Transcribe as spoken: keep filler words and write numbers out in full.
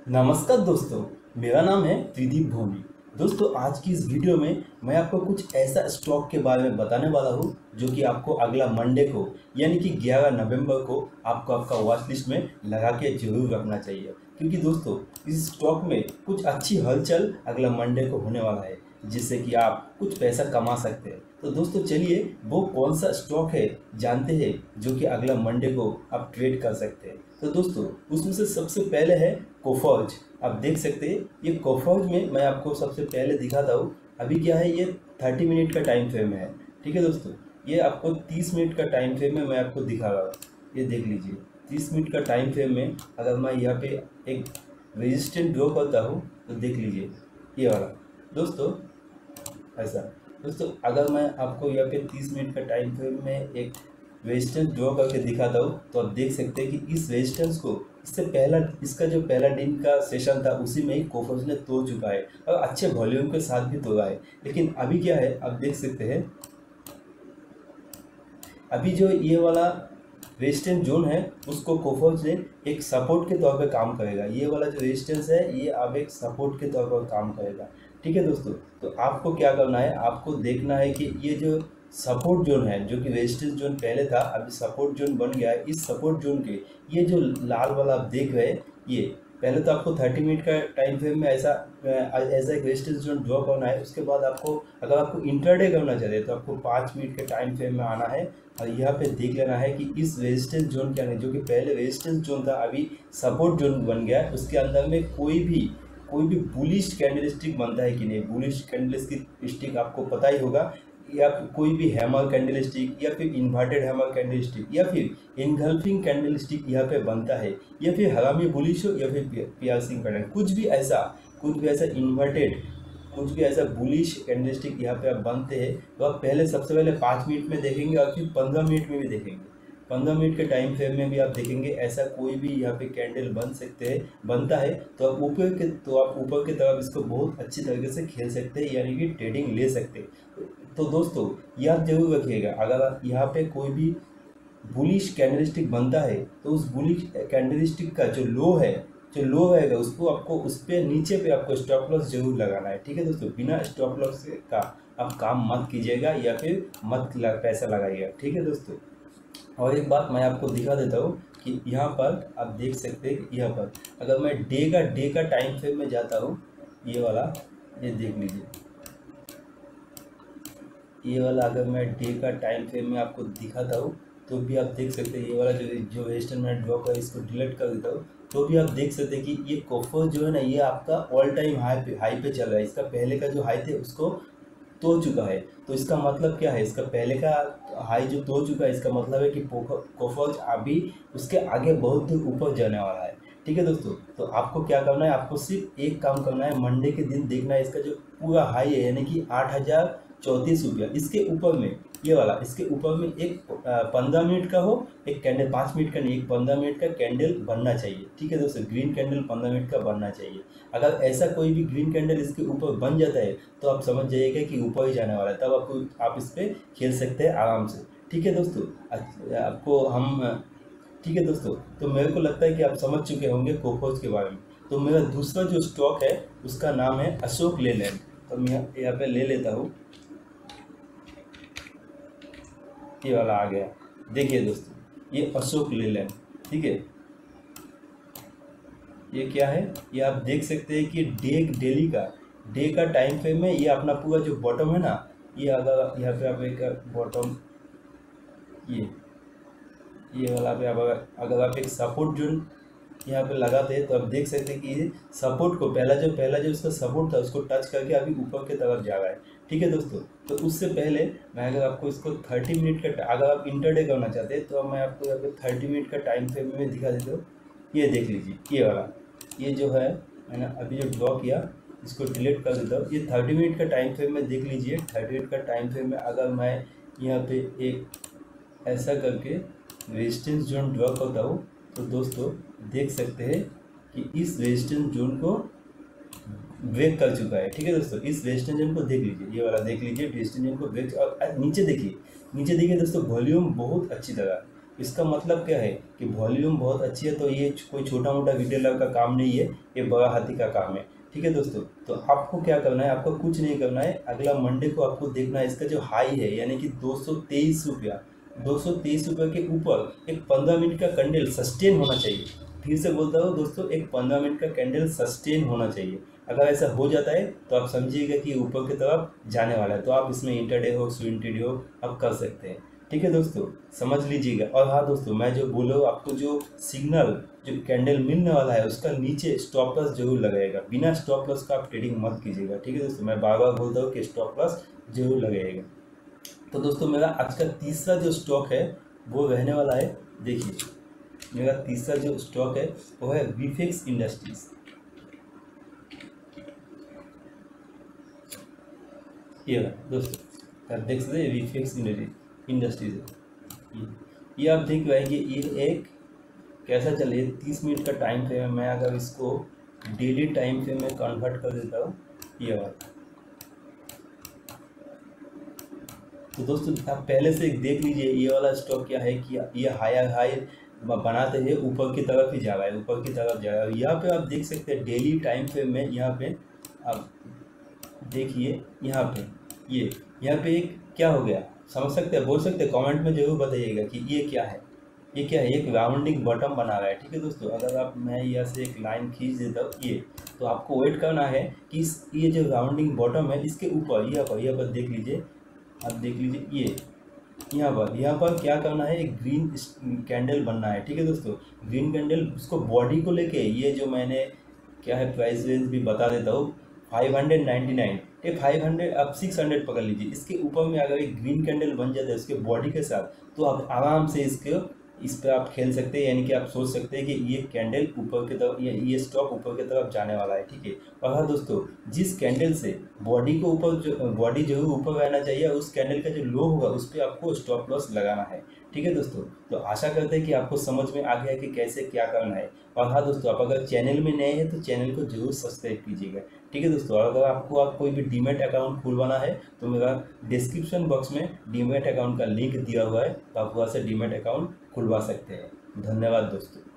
नमस्कार दोस्तों, मेरा नाम है त्रिदीप भोमी। दोस्तों, आज की इस वीडियो में मैं आपको कुछ ऐसा स्टॉक के बारे में बताने वाला हूँ जो कि आपको अगला मंडे को यानी कि ग्यारह नवंबर को आपको आपका वॉच लिस्ट में लगा के जरूर रखना चाहिए, क्योंकि दोस्तों इस स्टॉक में कुछ अच्छी हलचल अगला मंडे को होने वाला है जिससे कि आप कुछ पैसा कमा सकते हैं। तो दोस्तों चलिए वो कौन सा स्टॉक है जानते हैं जो कि अगला मंडे को आप ट्रेड कर सकते हैं। तो दोस्तों उसमें से सबसे पहले है कोफर्ज। आप देख सकते हैं ये कोफर्ज में मैं आपको सबसे पहले दिखाता हूँ। अभी क्या है, ये थर्टी मिनट का टाइम फ्रेम है। ठीक है दोस्तों, ये आपको तीस मिनट का टाइम फ्रेम में मैं आपको दिखा रहा हूँ। ये देख लीजिए, तीस मिनट का टाइम फ्रेम में अगर मैं यहाँ पे एक रेजिस्टेंट ड्रॉ करता हूँ तो देख लीजिए ये वाला दोस्तों, ऐसा। दोस्तों अगर मैं आपको यहाँ पे तीस मिनट का टाइम फ्रेम में एक रेजिस्टेंस ड्रॉ करके दिखाता हूँ तो आप देख सकते हैं कि इस रेजिस्टेंस को इससे पहला इसका जो पहला दिन का सेशन था उसी में ही कोफर्ज ने तोड़ चुका है और अच्छे वॉल्यूम के साथ भी तोड़ा है। लेकिन अभी क्या है, आप देख सकते हैं अभी जो ये वाला रेजिस्टेंस जोन है उसको कोफर्ज ने एक सपोर्ट के तौर पे काम करेगा। ये वाला जो रेजिस्टेंस है ये अब एक सपोर्ट के तौर पर काम करेगा। ठीक है दोस्तों, तो आपको क्या करना है, आपको देखना है कि ये जो सपोर्ट जोन है जो कि रेजिस्टेंस जोन पहले था अभी सपोर्ट जोन बन गया है, इस सपोर्ट जोन के ये जो लाल वाला आप देख रहे हैं, ये पहले तो आपको थर्टी मिनट का टाइम फ्रेम में ऐसा ऐसा एक रेजिस्टेंस जोन ड्रॉ करना है। उसके बाद आपको अगर आपको इंटरडे करना चाहते हैं तो आपको पाँच मिनट के टाइम फ्रेम में आना है और यहाँ पे देख लेना है कि इस रेजिस्टेंस जोन के अंदर जो कि पहले रेजिस्टेंस जोन था अभी सपोर्ट जोन बन गया है, उसके अंदर में कोई भी कोई भी बुलिश कैंडल स्टिक बनता है कि नहीं। बुलिश कैंडल स्टिक आपको पता ही होगा, या फिर कोई भी हैमर कैंडल स्टिक या फिर इन्वर्टेड हैमर कैंडल स्टिक या फिर इनगल्फिंग कैंडल स्टिक यहाँ पे बनता है, या फिर हरामी बुलिश हो या फिर पियर्सिंग पैटर्न, कुछ भी ऐसा कुछ भी ऐसा इन्वर्टेड कुछ भी ऐसा बुलिश कैंडल स्टिक यहाँ पे आप बनते हैं तो आप पहले सबसे पहले पाँच मिनट में देखेंगे और फिर पंद्रह मिनट में भी देखेंगे। पंद्रह मिनट के टाइम फ्रेम में भी आप देखेंगे ऐसा कोई भी यहाँ पे कैंडल बन सकते हैं बनता है तो आप ऊपर के तो आप ऊपर की तरफ इसको बहुत अच्छी तरीके से खेल सकते हैं, यानी कि ट्रेडिंग ले सकते हैं। तो दोस्तों ये आप जरूर रखिएगा, अगर यहाँ पे कोई भी बुलिश कैंडलस्टिक बनता है तो उस बुलिश कैंडलस्टिक का जो लो है जो लो रहेगा उसको आपको उस पर नीचे पे आपको स्टॉप लॉस जरूर लगाना है। ठीक है दोस्तों, बिना स्टॉप लॉस का आप काम मत कीजिएगा या फिर मत पैसा लगाइएगा। ठीक है दोस्तों, और एक बात मैं आपको दिखा देता हूँ कि यहाँ पर आप देख सकते हैं कि यहाँ पर अगर मैं डे का डे का टाइम फ्रेम में जाता हूँ, ये वाला ये देख लीजिए, ये वाला अगर मैं डे का टाइम फ्रेम में आपको दिखाता हूँ तो भी आप देख सकते हैं ये वाला जो जो वेस्टर्न मैंने ड्रॉ कर इसको डिलीट कर देता हूँ तो भी आप देख सकते हैं कि ये कोफर जो है ना ये आपका ऑल टाइम हाई पे हाई पे चल रहा है। इसका पहले का जो हाई थे उसको तोड़ चुका है। तो इसका मतलब क्या है, इसका पहले का हाई जो तोड़ चुका है इसका मतलब है कि कोफर्ज अभी उसके आगे बहुत दूर ऊपर जाने वाला है। ठीक है दोस्तों, तो आपको क्या करना है, आपको सिर्फ एक काम करना है, मंडे के दिन देखना है इसका जो पूरा हाई है यानी कि आठ हज़ार चौंतीस रुपया, इसके ऊपर में ये वाला इसके ऊपर में एक पंद्रह मिनट का हो एक कैंडल, पाँच मिनट का नहीं एक पंद्रह मिनट का कैंडल बनना चाहिए। ठीक है दोस्तों, ग्रीन कैंडल पंद्रह मिनट का बनना चाहिए। अगर ऐसा कोई भी ग्रीन कैंडल इसके ऊपर बन जाता है तो आप समझ जाइएगा कि ऊपर ही जाने वाला है, तब आपको आप इस पर खेल सकते हैं आराम से। ठीक है दोस्तों, आपको हम ठीक है दोस्तों, तो मेरे को लगता है कि आप समझ चुके होंगे कोफर्ज के बारे में। तो मेरा दूसरा जो स्टॉक है उसका नाम है अशोक लेलैंड। तो मैं यहाँ पे ले लेता हूँ, ये वाला आ गया। देखिए दोस्तों ये अशोक लेलैंड, ठीक है, ये क्या है, ये आप देख सकते हैं कि डे डेली का डे का टाइम फ्रेम में ये अपना पूरा जो बॉटम है ना, ये अगर यहाँ पे आप एक बॉटम ये ये वाला पे आप अगर अगर आप एक सपोर्ट जोन यहाँ पे लगाते हैं तो आप देख सकते हैं कि ये सपोर्ट को पहला जो पहला जो उसका सपोर्ट था उसको टच करके अभी ऊपर की तरफ जा रहा है। ठीक है दोस्तों, तो उससे पहले मैं अगर आपको इसको थर्टी मिनट का अगर आप इंटरडे करना चाहते हैं तो मैं आपको यहाँ पे थर्टी मिनट का टाइम फ्रेम में दिखा देता हूँ। ये देख लीजिए ये वाला, ये जो है मैंने अभी जो ड्रॉ किया इसको डिलीट कर देता हूँ। ये थर्टी मिनट का टाइम फ्रेम में देख लीजिए, थर्टी मिनट का टाइम फ्रेम में अगर मैं यहाँ पे एक ऐसा करके रेजिस्टेंस जोन ड्रॉ करता हूँ तो दोस्तों देख सकते हैं कि इस रेजिस्टेंस जोन को ब्रेक कर चुका है। ठीक है दोस्तों, इस रेजिस्टेंस जोन को देख लीजिए, ये वाला देख लीजिए रेजिस्टेंस जोन को ब्रेक, और नीचे देखिए नीचे देखिए दोस्तों वॉल्यूम बहुत अच्छी तरह इसका मतलब क्या है कि वॉल्यूम बहुत अच्छी है, तो ये कोई छोटा मोटा रिटेलर का काम नहीं है, ये बड़ा हाथी का काम है। ठीक है दोस्तों, तो आपको क्या करना है, आपको कुछ नहीं करना है, अगला मंडे को आपको देखना है इसका जो हाई है यानी कि दो सौ तेईस रुपया दो सौ तेईस रुपये के ऊपर एक पंद्रह मिनट का कैंडल सस्टेन होना चाहिए। फिर से बोलता हूँ दोस्तों, एक पंद्रह मिनट का कैंडल सस्टेन होना चाहिए। अगर ऐसा हो जाता है तो आप समझिएगा कि ऊपर की तरफ जाने वाला है, तो आप इसमें इंटरडे हो स्विंग ट्रेड हो आप कर सकते हैं। ठीक है दोस्तों, समझ लीजिएगा। और हाँ दोस्तों, मैं जो बोल रहा हूँ आपको, जो सिग्नल जो कैंडल मिलने वाला है उसका नीचे स्टॉप लॉस जरूर लगाएगा, बिना स्टॉप लॉस का आप ट्रेडिंग मत कीजिएगा। ठीक है दोस्तों, मैं बार बार बोलता हूँ कि स्टॉप लॉस जरूर लगाइएगा। तो दोस्तों, मेरा आज का तीसरा जो स्टॉक है वो रहने वाला है, देखिए मेरा तीसरा जो स्टॉक है वो है वीफेक्स इंडस्ट्रीज। ये दोस्तों आप देख सकते हैं वीफेक्स इंडस्ट्रीज है, ये आप देख पाएंगे। ये एक कैसा चल रहा है, तीस मिनट का टाइम फ्रेम है। मैं अगर इसको डेली टाइम फ्रेम में कन्वर्ट कर देता हूँ, ये वाला, तो दोस्तों आप पहले से देख लीजिए ये वाला स्टॉक क्या है कि ये हायर हाई बनाते हैं, ऊपर की तरफ ही जा रहा है, ऊपर की तरफ जा रहा है। यहाँ पे आप देख सकते हैं डेली टाइम फ्रेम में, यहाँ पे आप देखिए, यहाँ पे ये यहाँ पे एक क्या हो गया, समझ सकते हैं, बोल सकते हैं, कमेंट में जरूर बताइएगा कि ये क्या है, ये क्या है, एक राउंडिंग बॉटम बना रहा है। ठीक है दोस्तों, अगर आप मैं यहाँ से एक लाइन खींच देता हूँ, ये तो आपको वेट करना है कि इस ये जो राउंडिंग बॉटम है इसके ऊपर, यहाँ पर यहाँ पर देख लीजिए, आप देख लीजिए, ये यहाँ पर यहाँ पर क्या करना है, एक ग्रीन कैंडल बनना है। ठीक है दोस्तों, ग्रीन कैंडल, उसको बॉडी को लेके, ये जो मैंने क्या है प्राइस रेंज भी बता देता हूँ, फाइव हंड्रेड नाइन्टी नाइन ये फाइव हंड्रेड आप सिक्स हंड्रेड पकड़ लीजिए। इसके ऊपर में अगर एक ग्रीन कैंडल बन जाता है उसके बॉडी के साथ, तो आप आराम से इसके इस पर आप खेल सकते हैं, यानी कि आप सोच सकते हैं कि ये कैंडल ऊपर की तरफ, ये ये स्टॉक ऊपर की तरफ जाने वाला है। ठीक है, और हाँ दोस्तों, जिस कैंडल से बॉडी को ऊपर, जो बॉडी जो ऊपर रहना चाहिए, उस कैंडल का जो लो होगा उस पर आपको स्टॉप लॉस लगाना है। ठीक है दोस्तों, तो आशा करते हैं कि आपको समझ में आ गया कि कैसे क्या करना है। और हाँ दोस्तों, आप अगर चैनल में नए हैं तो चैनल को जरूर सब्सक्राइब कीजिएगा। ठीक है दोस्तों, और अगर आपको आप कोई भी डीमैट अकाउंट खुलवाना है तो मेरा डिस्क्रिप्शन बॉक्स में डीमैट अकाउंट का लिंक दिया हुआ है, तो आप वहाँ से डीमैट अकाउंट खुलवा सकते हैं। धन्यवाद दोस्तों।